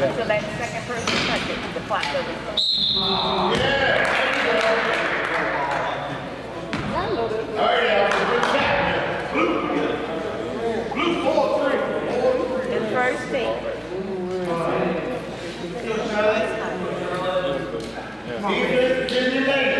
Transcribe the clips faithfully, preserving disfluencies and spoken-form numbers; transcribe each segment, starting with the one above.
Until that second person touch it, the clock doesn't stop. Yeah! All right, now, good shot. Blue. Blue, four, three. His first team. Defense, in your lane.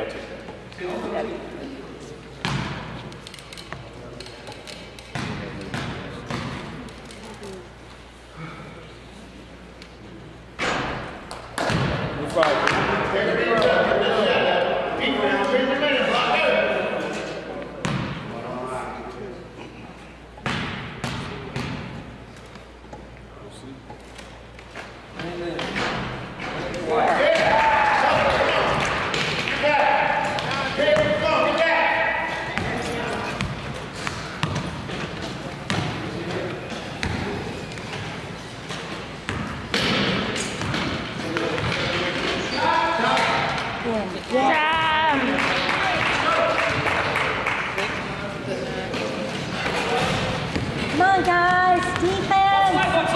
Come on, guys, defense.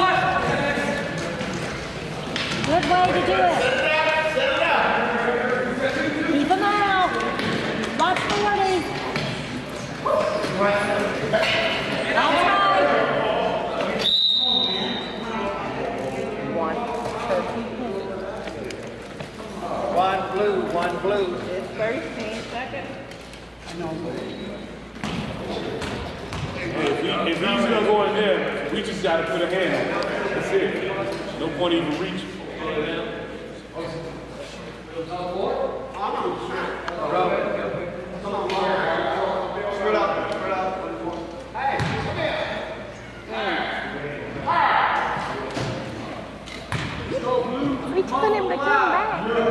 Good way to do it. Keep them out. Watch forty. Outside. One. One blue, one blue. His first team, second. If, he, if he's gonna go in there, we just gotta put a hand on it. That's it. No point even reaching. We tell him to come back.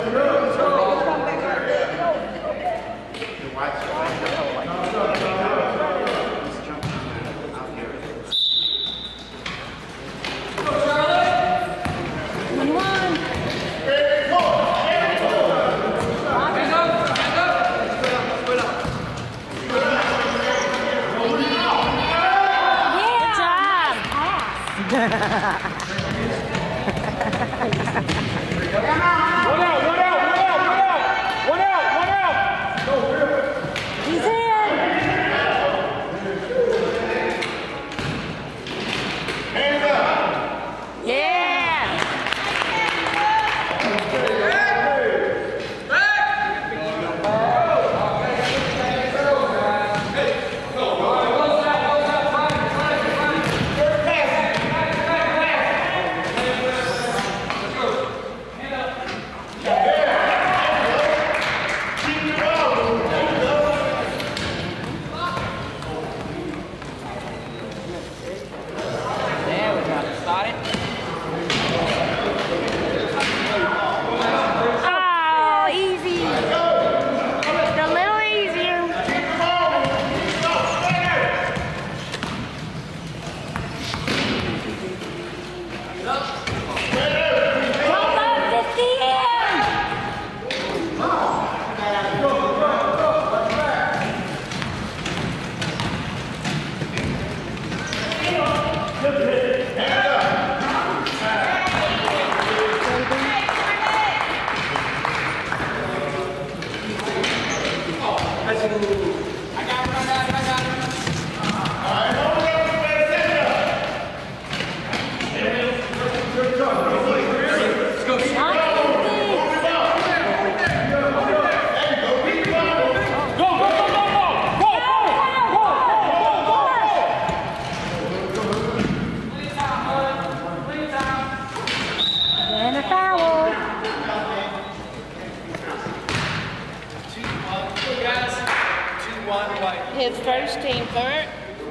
His first team, third.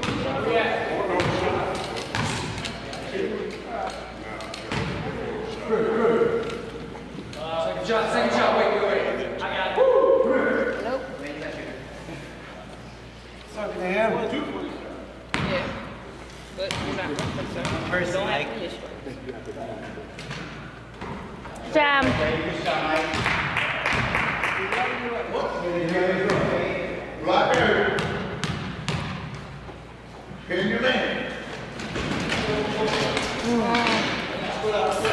Second shot, second shot, wait, wait, wait. I got it. Nope. Talking to him. Yeah. But you're not concerned. First, Don't like. have to finish. Jam. Blackberry. Can you man?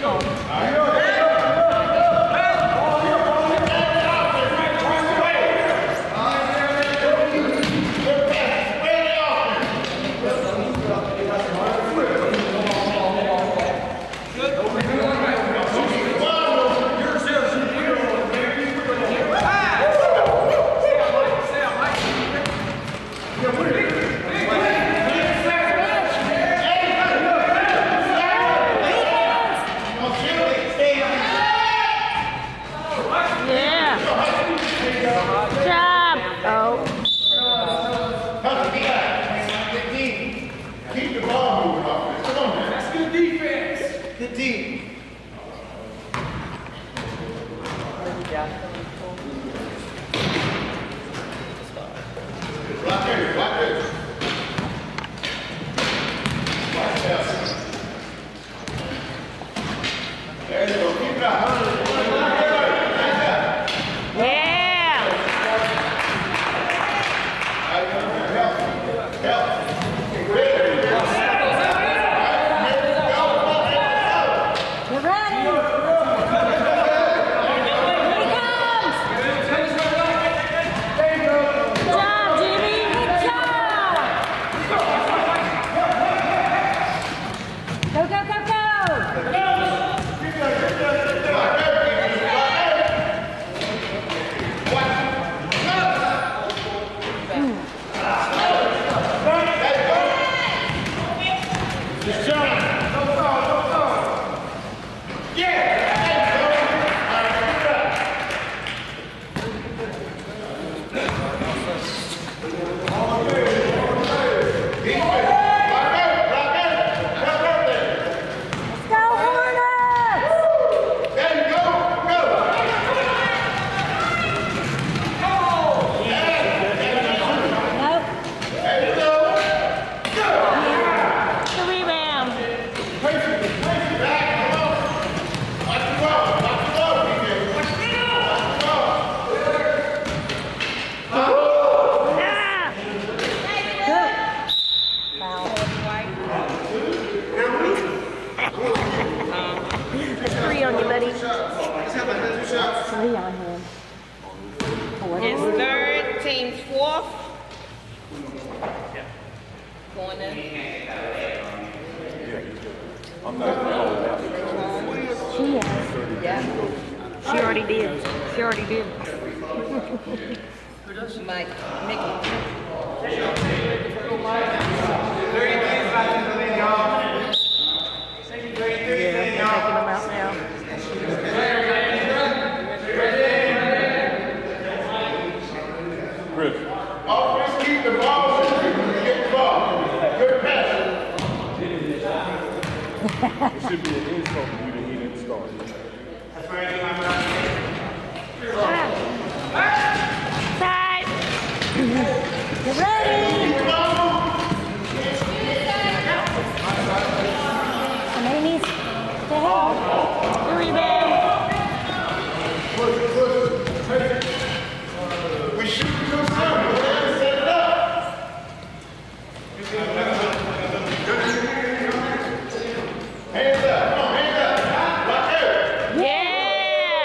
Yeah!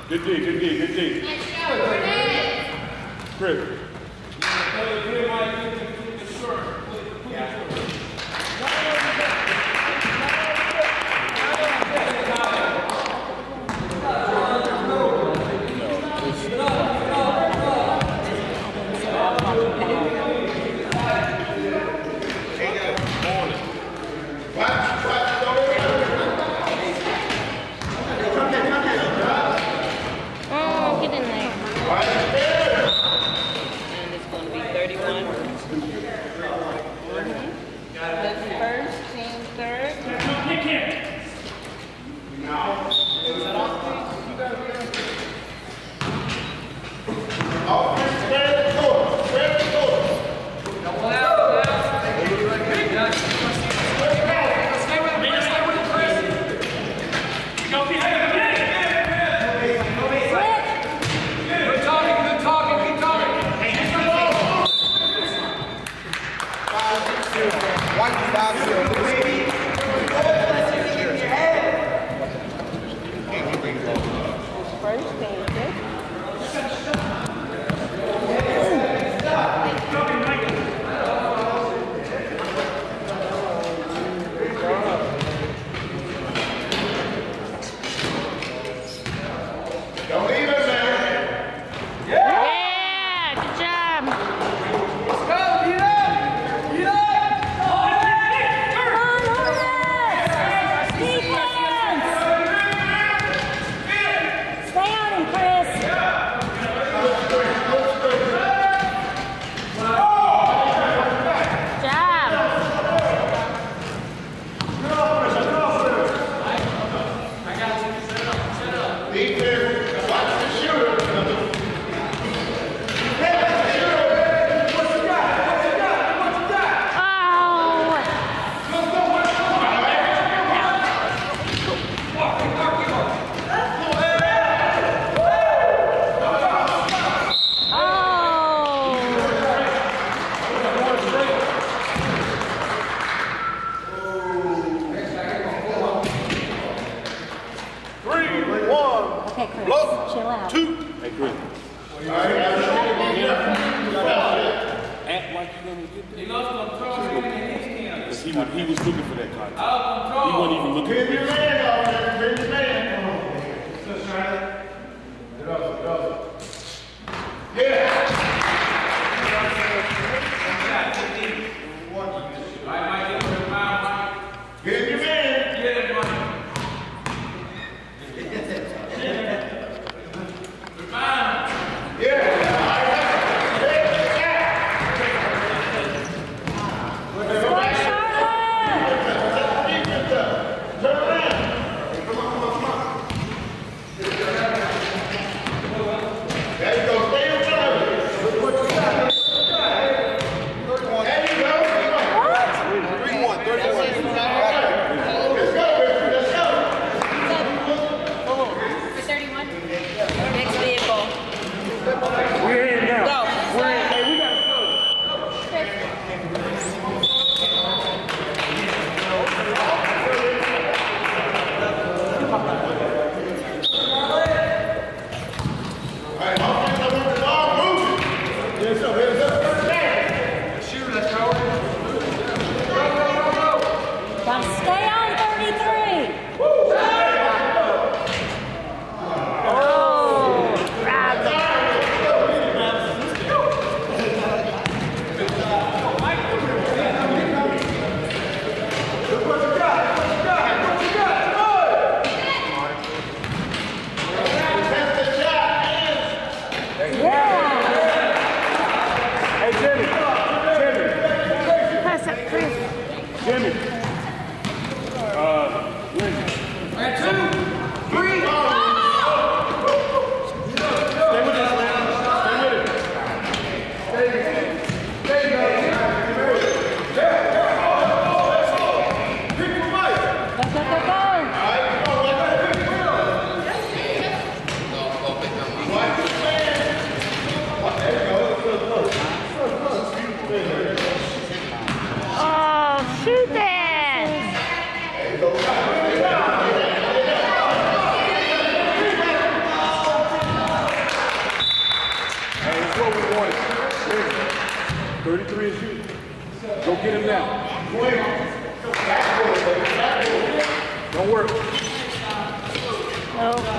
Good D, good D, good D. Chris. Oh, get in there. And it's going to be thirty-one. Mm-hmm. That's first, team third. First, team six. Don't leave it, man. Yeah, good job. Come on, Hornets! Defense! Stay on him, Chris. Good job. Defense, watch the shooter. Okay, Chris, chill out. Hey, Chris. Act like you're gonna get there. He loves control. Because he was, he was looking for that contact. He wasn't even looking Pin for your it. man off there. Pin your man. So, Charlotte. Get up, get up. Yeah. Pin your man. Score, Charlotte! Turn around. Come on, come on, come on. thirty-three is you. Go get him now. Don't work. No, no.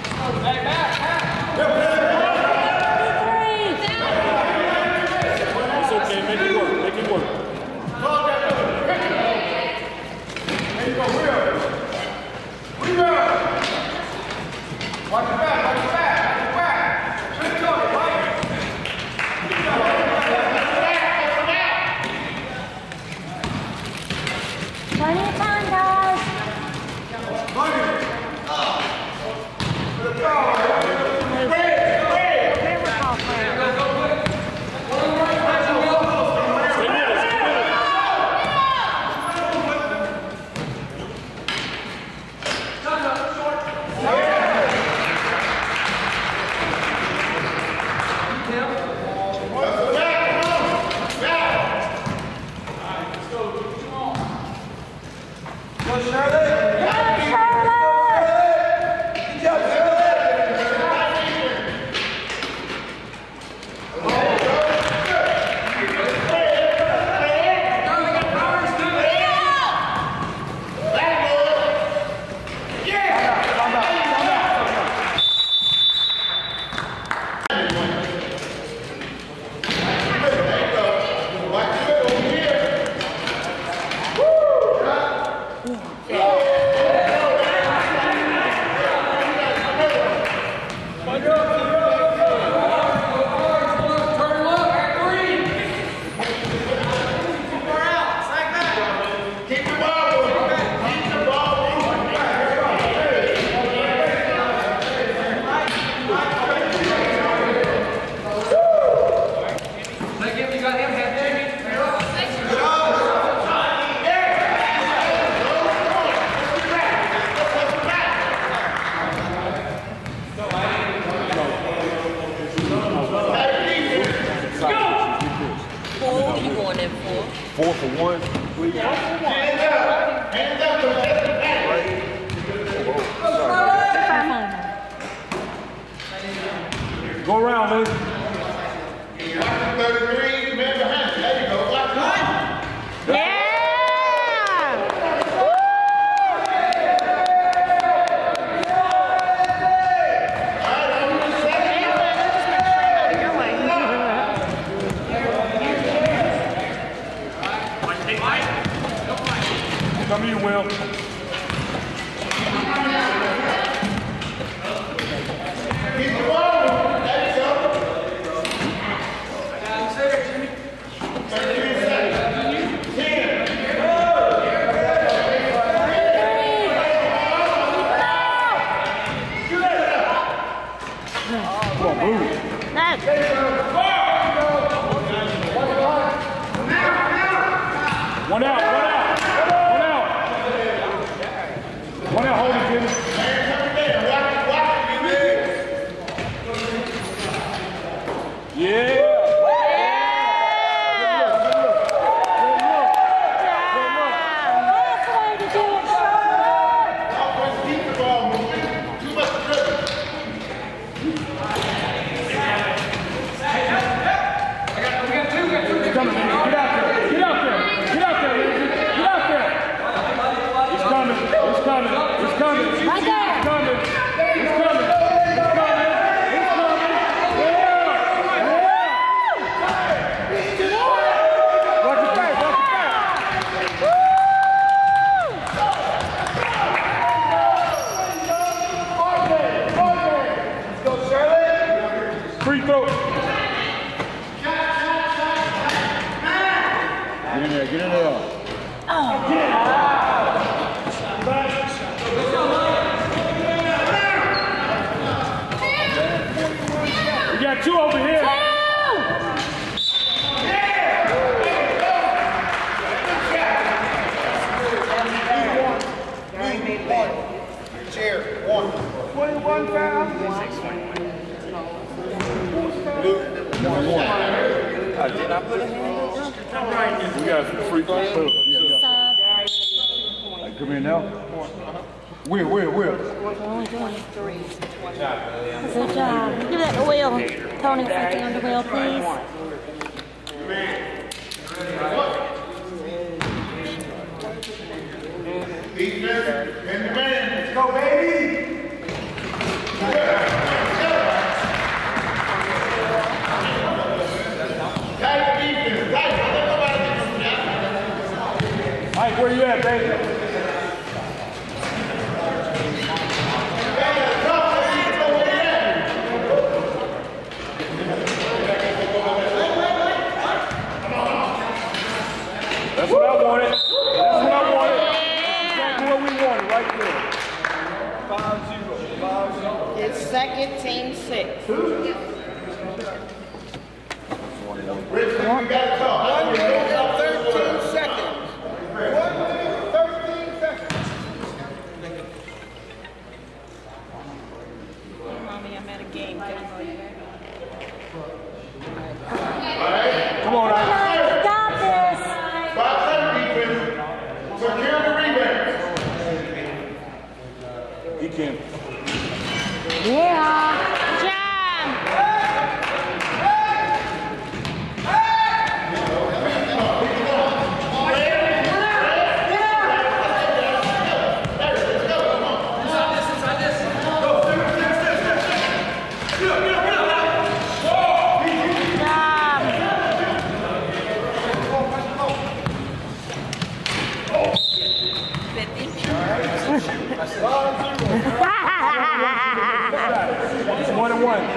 It's okay. Make it work. Make it work. Watch your back, watch your back, watch your back. Let's go, right? Plenty of time, guys. Four for one, please. Hands up! Hands up! Go around, ladies. thirty-three, man behind you. There you go. Watch it. Yeah! Come here, Will. Keep the ball. There you go. thirty-three seconds. ten. Come on, move. That's One out, one out. One out, hold it, Jimmy. Man, come there. Watch it, watch it, you Yeah. Offense, keep the ball moving. Too much dribbling. He's coming, man. Get out there. Get out there. Get out there, Lindsay. Get out there. He's coming. He's coming. He's coming. right there. He's coming. He's coming. He's coming. He's coming. Yeah. Yeah. Watch your back. Watch your back. Let's go, Charlotte. Free throw. Get in there. Get in there. We got two over here. Chair, one. twenty-one fouls. Number one. Did I put a hand up? We got free throw. Yeah, yeah. Sub. Come here now. Will, Will, Will. Only twenty-three. Good job. Give that to Will. Tony, sit down to Will, please. Defense in the man. Let's go, baby. Tight defense. Tight. Mike, where you at, baby? That's what I wanted. That's what I wanted. That's exactly what we wanted right there. Five zero. Five zero. It's second, team six. Richmond, you got to call. One minute and thirteen seconds. One minute, thirteen seconds. Mommy, I'm at a game. Can I call you back? Come on, Ike. You got this. Five seven defense. Secure the rebound. He can. Yeah. Good job. It's one and one.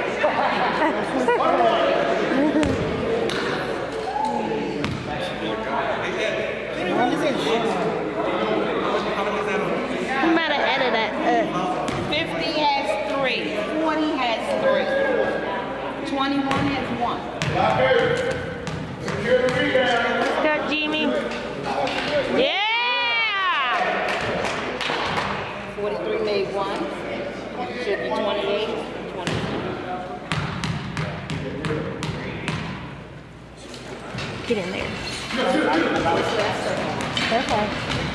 We might have added that. Uh, fifty has three. forty has three. twenty-one has one. Secure the rebound. Good, Jimmy. Yeah! forty-three made one. Should be twenty-eight. Get in there. Okay.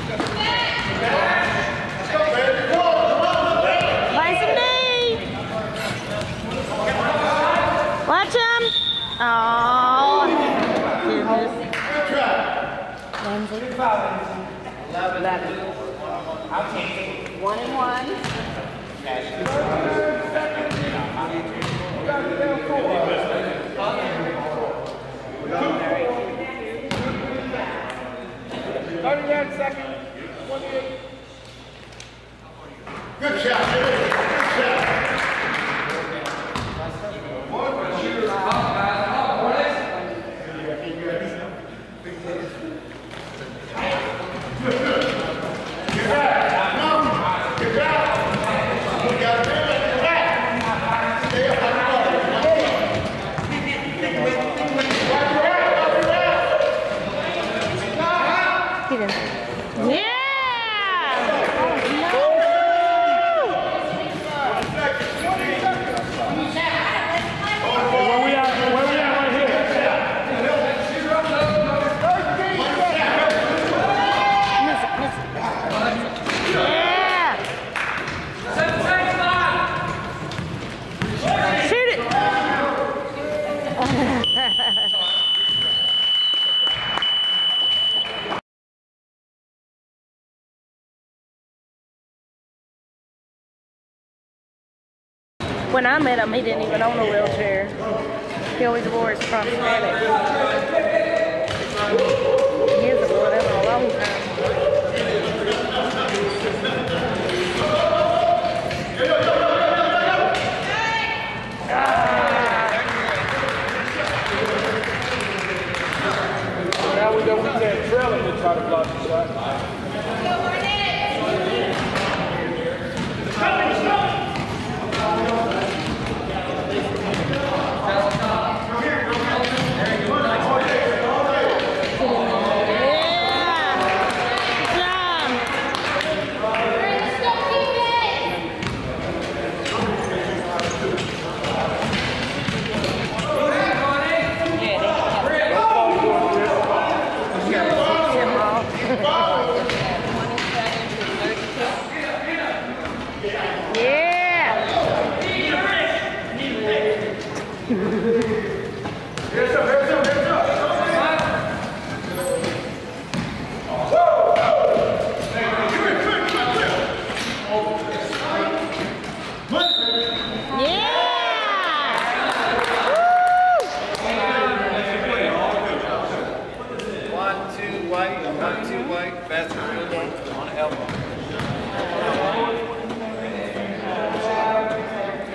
Nice and me. Watch him. Oh. Goodness. Lindsay. eleven. One and one. thirty-one seconds. twenty-eight. Good shot, Jimmy. Good shot. Get in. Yeah! Where we at? Where we at right here? Miss it, miss it. Yeah. Shoot it. When I met him, he didn't even own a wheelchair. He always wore his prosthetic. Years ago, whatever, a long time. Now we don't need that trailer to try to block the shot.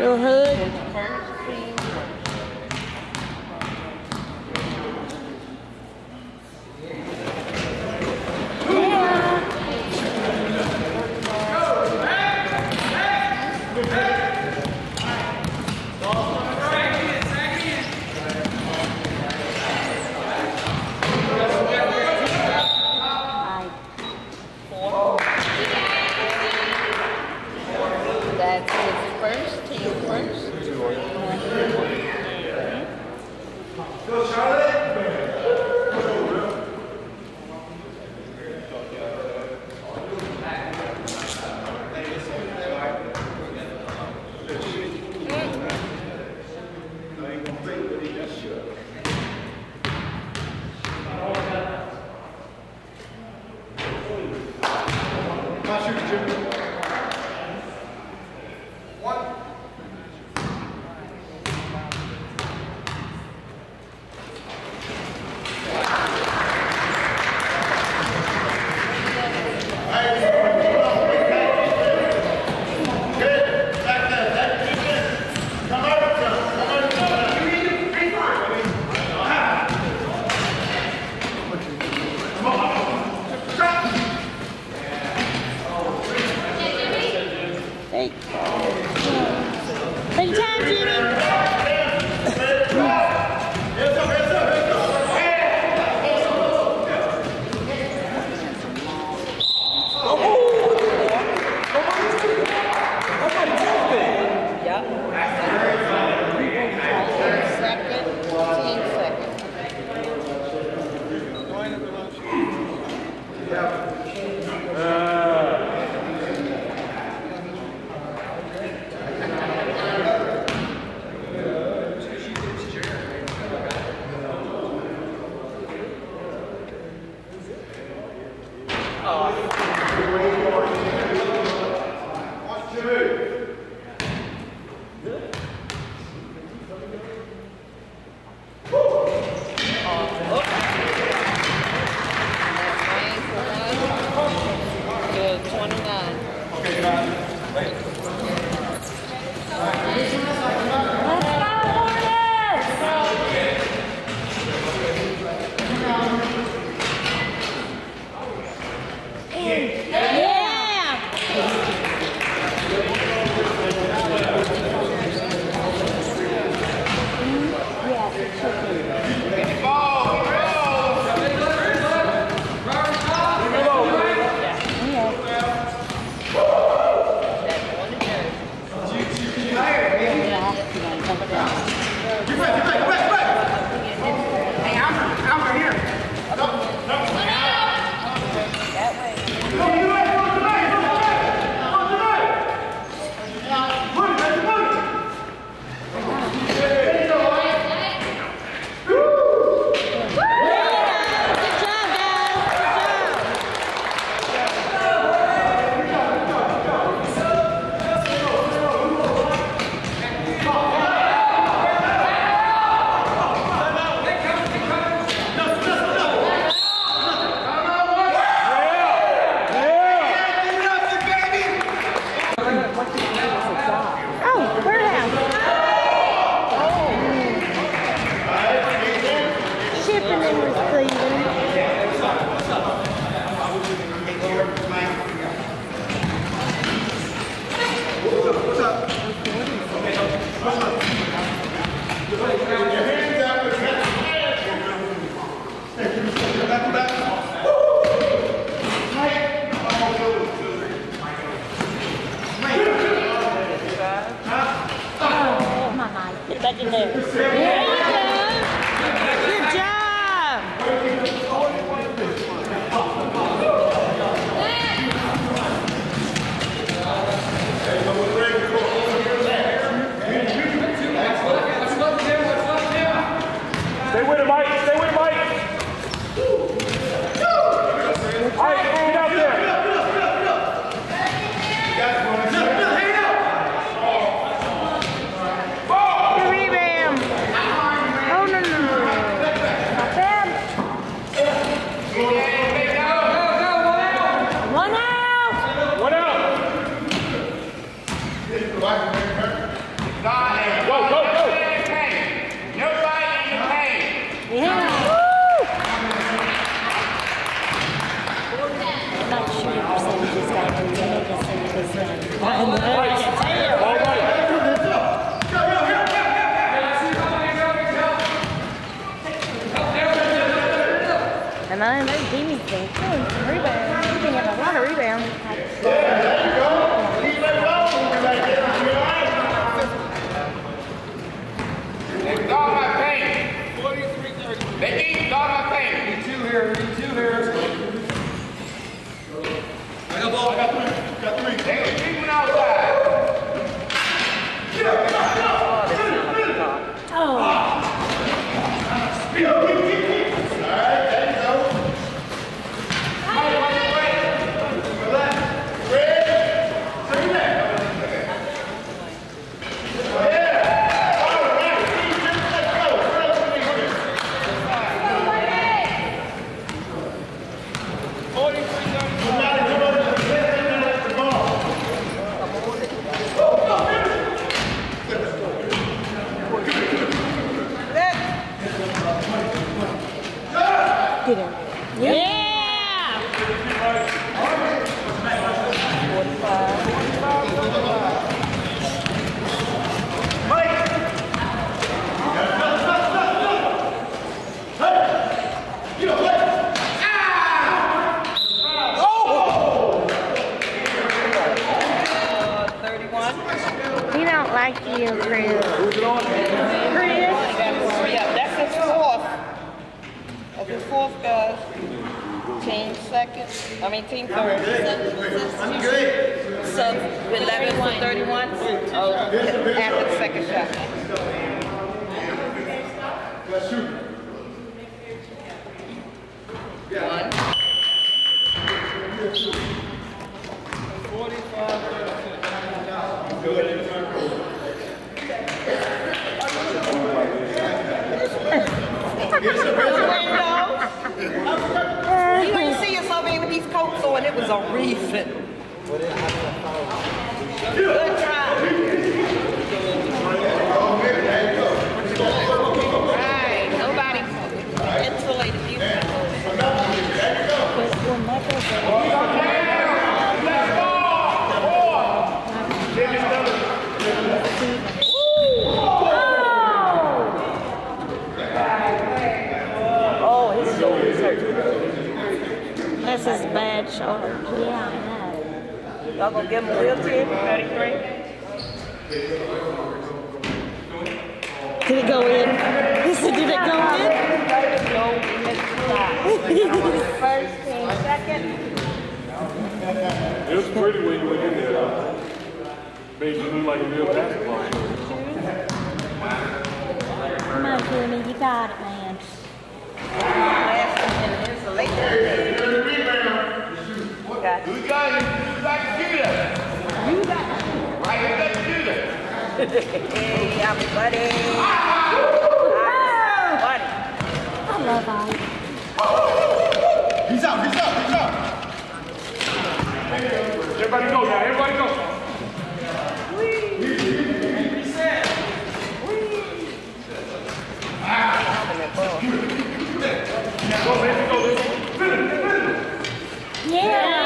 Little hood. First team. That's his first team first. Go, Charlotte. Take, take your time, Judy. Back in there. There you go. Good job. Stay with him, Mike. Stay with him, Mike. All right, get out there. Good rebound. Get in. Yeah! He don't like you, Chris. Chris? Yeah, that's his fourth. That's his fourth, guys. Team second. I mean, team third. I'm good. Sub eleven to thirty-one. Oh, after the second shot. One. You ain't see us over here with these coats on. It was a reason. Good try. Right. Nobody insulated you. This is bad shoulder. Yeah, I know. Y'all gonna give him a wheelchair for thirty-three? Did it go in? He said, did it go in? No, we missed the shot. First team, second. It was pretty when you went in there. Made you look like a real basketball player. Come on, Timmy, you got it, man. Last one, and here's the late one. Got it. Who got it? Who's got the shooter? You got it. Right, who got the shooter? Hey, I'm buddy. Buddy. I love Ike. He's out, he's out, he's out. Everybody go now, everybody go. Go, let's go, let's go. Yeah.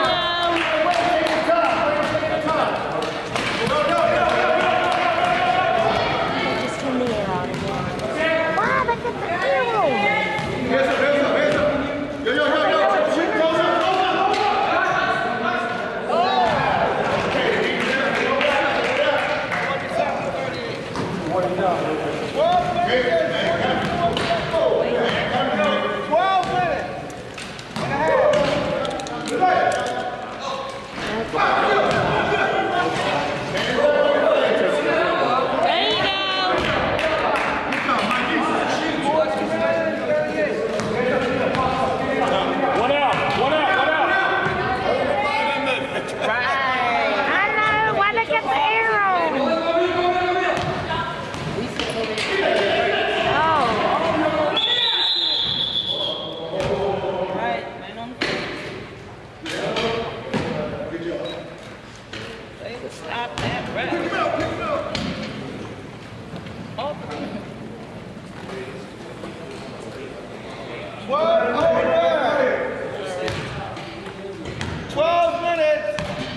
Just turn the air on again. Wow, look at the arrow. Hands up, hands up, hands up. Yo, yo, yo, yo. Shoot, close up, close up. twelve minutes. And a half. One out, one out, one out. I know. Why look at the arrow? Oh. Right, man on the They would stop that right. Oh. twelve twelve minutes.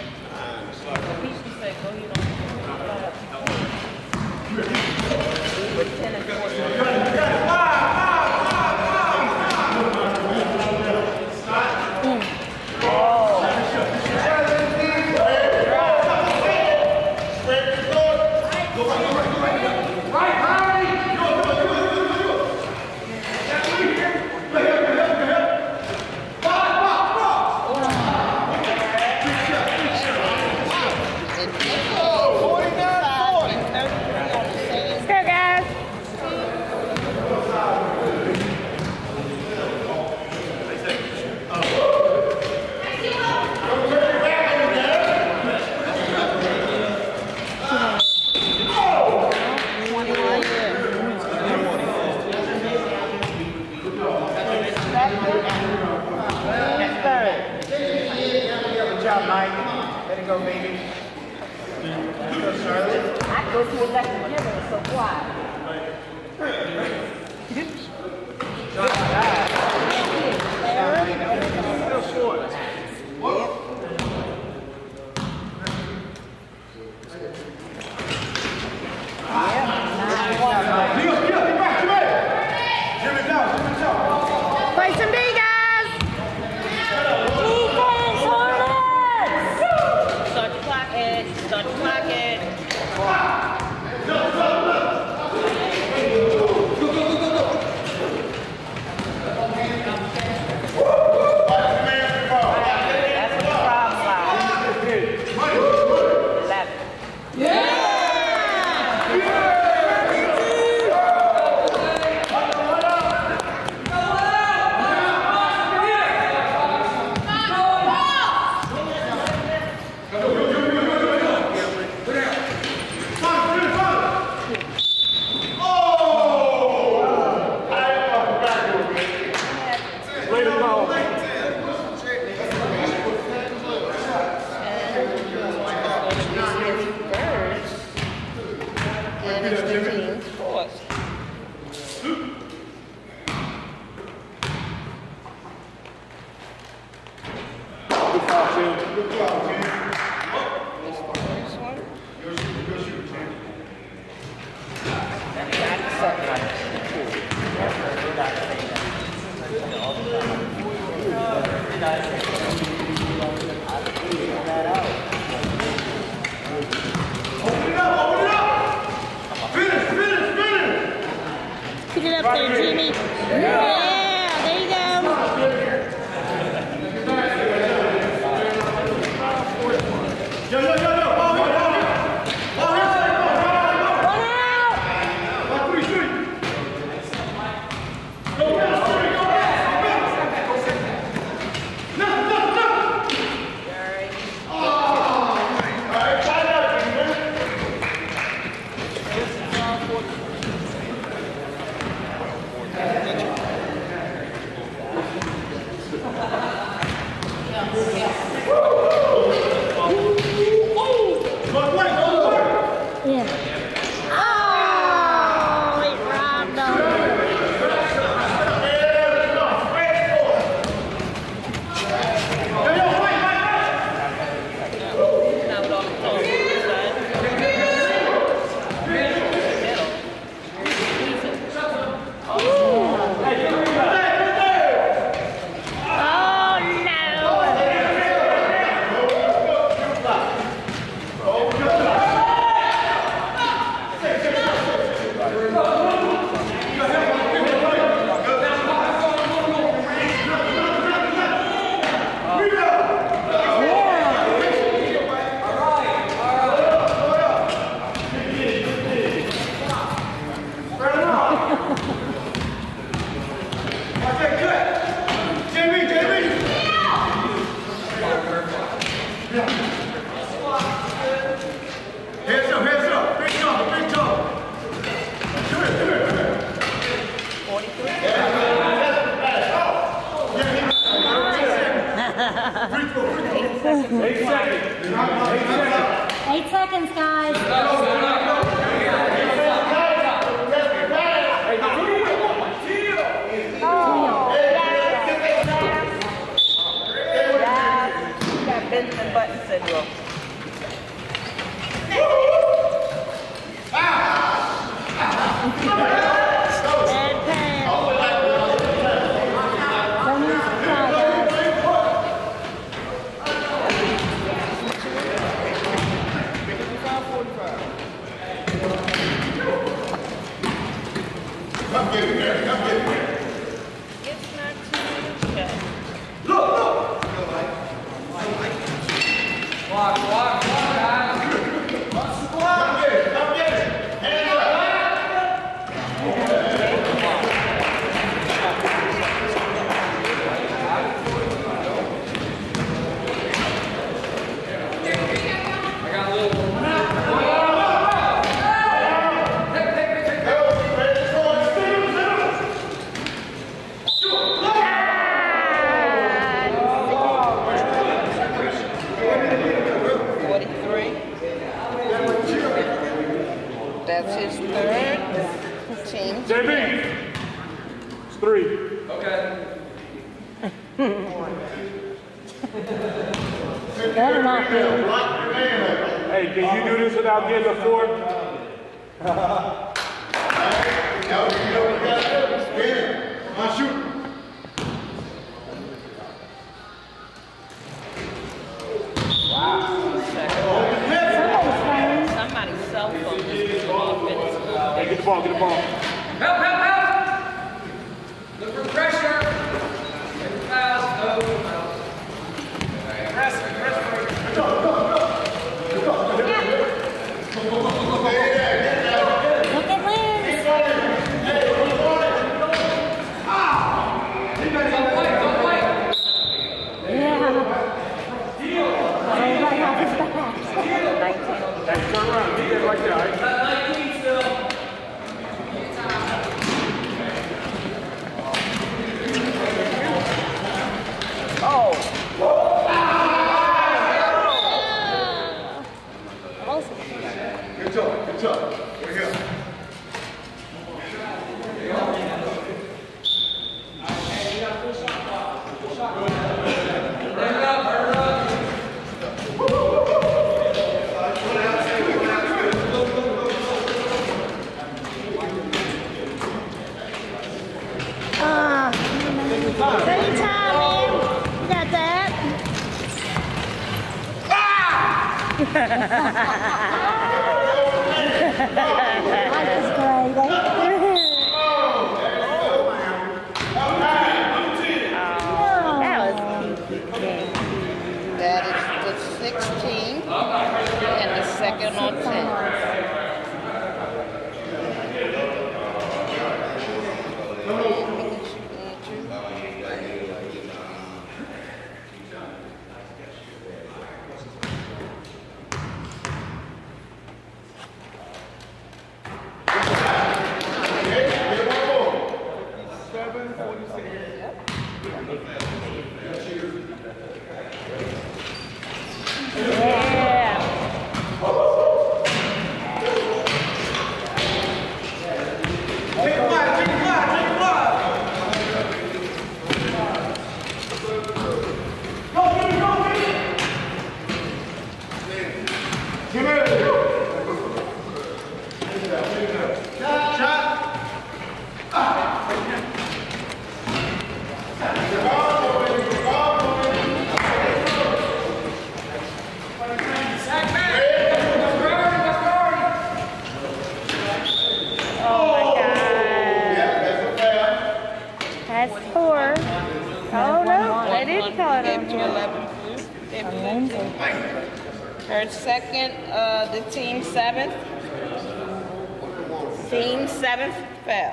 ten and fourteen. Go, guys. Good job, Mike. Let it go, baby. Let's go, Charlotte. I go to a lecture here, but it's so quiet. Good job. Pick it up there, Jimmy. Yeah, there you go. Yo, yo, yo, yo. Oh, oh, oh. Oh, here's One out. one, three, three. Go back, three, go back. No, no, no. Oh, all right, find out, man. Yeah. Oh, it robbed them. Eight seconds. Eight seconds. Eight seconds, guys. Benjamin Button syndrome. Bad pass. Don't use the foul, guys. Come get it, Mary. Come get it, Mary. It's not too much. Look, look. Walk, walk, walk, guys. Come get it. Come get it. Hands up. I got a little. That's his third change. J B. It's three. Okay. Better not be. Hey, can you do this without getting a four? Yo, you know what you gotta do? Spin it. Come on, shoot. Somebody's cell phone just went off and it's not Hey, get the ball, get the ball. Help, help, help! Look for pressure. Get the fouls. No. Press, press, Go, go, go. Go, go. Hey, hey, hey. Look at Liz. Don't play, don't play. Yeah. Everybody off his back. Hey, turn around. Keep it right there, all right? nineteen still. That is the sixteen and the second on ten. Her second, uh, the team seventh. Team seventh fell.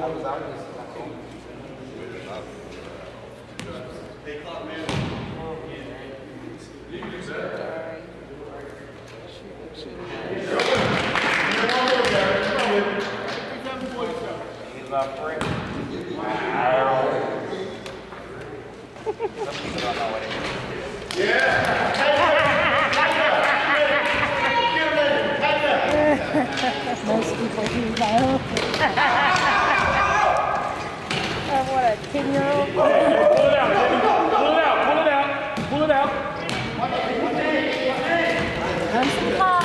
Most people do though. Oh, what a ten-year-old. Pull it out, baby. Pull it out, pull it out, pull it out. Comes the car.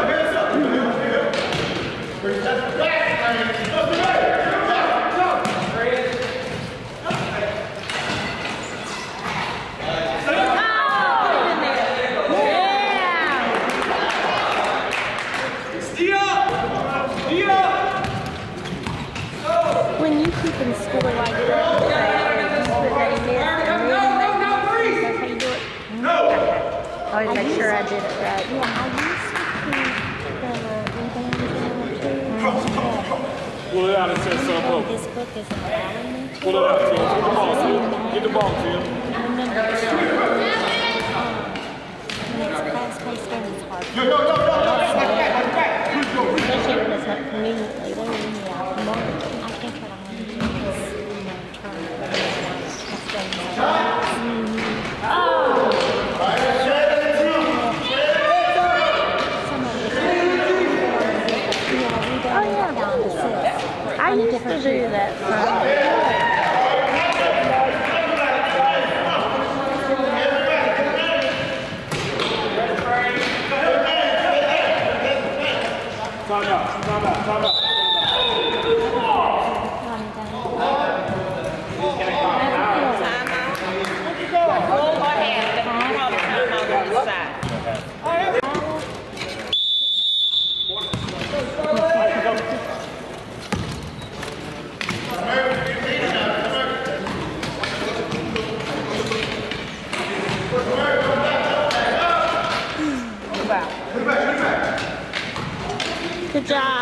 When you keep in school like that, you put that in there and really make it, that's how you do it? No! I always make sure I did it right. Yeah, I used to keep the Pull it out and set some up. This book is allowing me to. Pull it out, Tim. Get the ball, Tim. Get the ball, Tim. Remember, it's fast-paced game, it's hard. Yo, yo, yo, yo, yo, Especially when it's not convenient later in the afternoon. I can't put on one of these, you know, turn it around. Oh! Oh, yeah. I used to do that. Time out, time out, time out. Good job.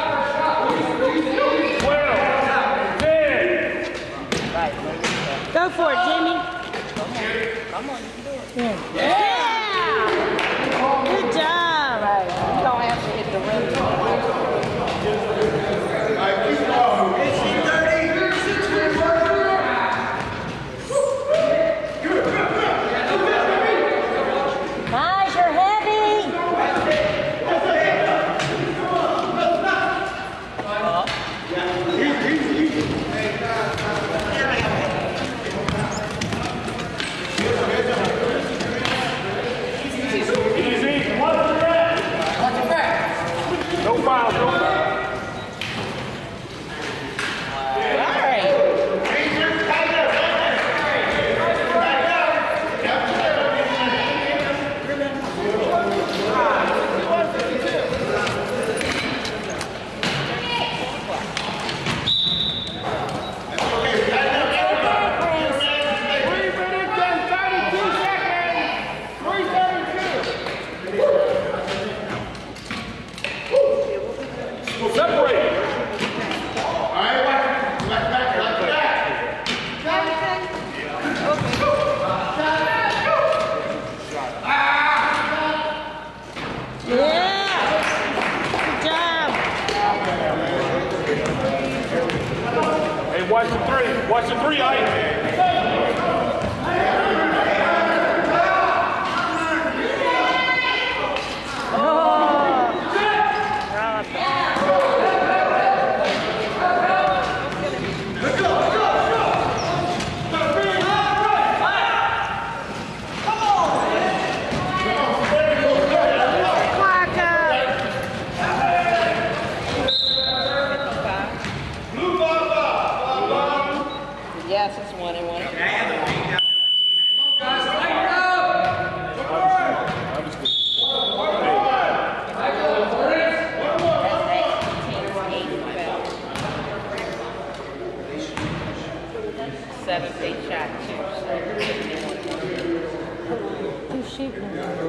Go for it, Jimmy. Come on, you can do it. Yeah. Good job. Right. You don't have to hit the rim. Guys, you're heavy. watch the three. Watch the three, Ike. Yes, it's one and one. Seven big shot, two. Two shooting.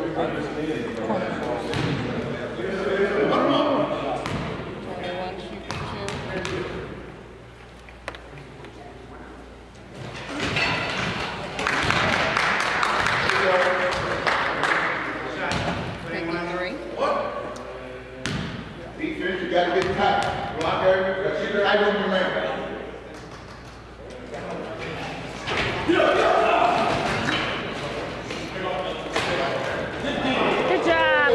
Defense, you gotta get tight. Block area, that's your tight on your man. Good job.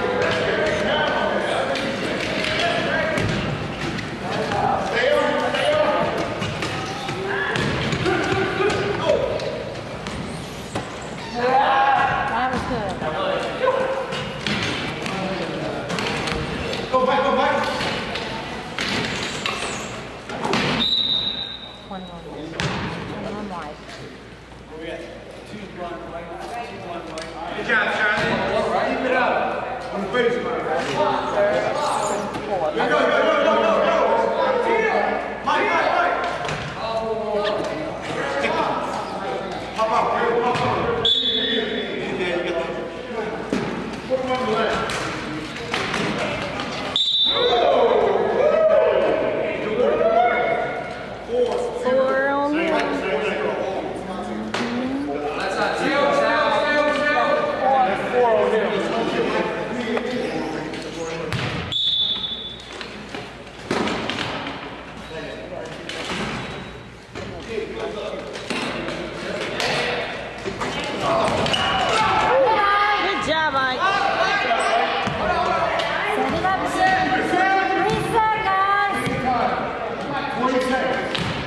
Stay on, stay on. That was good. Go back, go back. twenty-one. twenty-one wide. Good job, Charlotte. Keep it up. On the face, man. Go, go, go, go, go, go. Mike, Mike, Mike. Pop up, pop up. Put him on the leg. Four on here. Four on him. Good job, Mike. Set it up, sir. Three seconds. twenty seconds.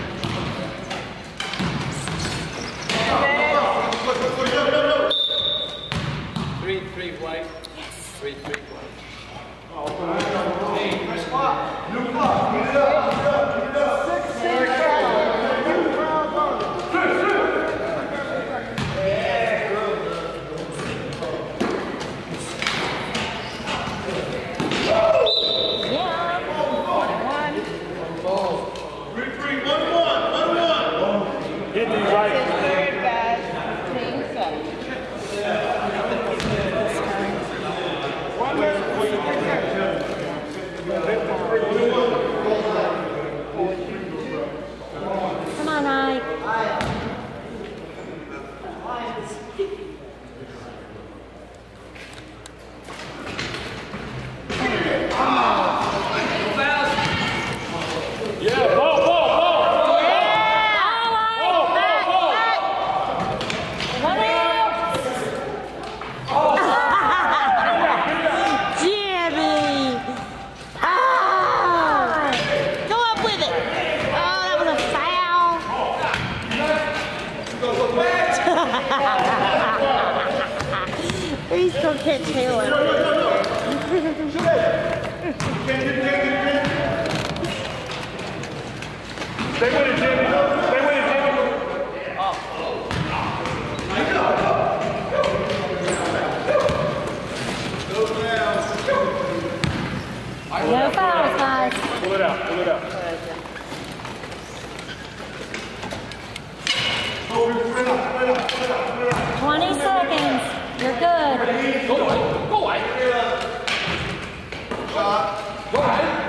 Three, three, white. Yes. Three, three, white. Hey, fresh clock. New clock. Get it up, get it up, get it up. Six, six, Hit me right. Third, guys. Team seven. Come on, Ike. Yeah, ball, ball, ball. Jimmy! Ah! Go up with it! Oh, that was a foul! He's gonna catch Taylor. Stay with it, Jimmy. Stay with it, Jimmy. No fouls, guys. Pull it out, pull it out. twenty seconds. You're good. Go, Ike. Go, Ike. Go, Ike.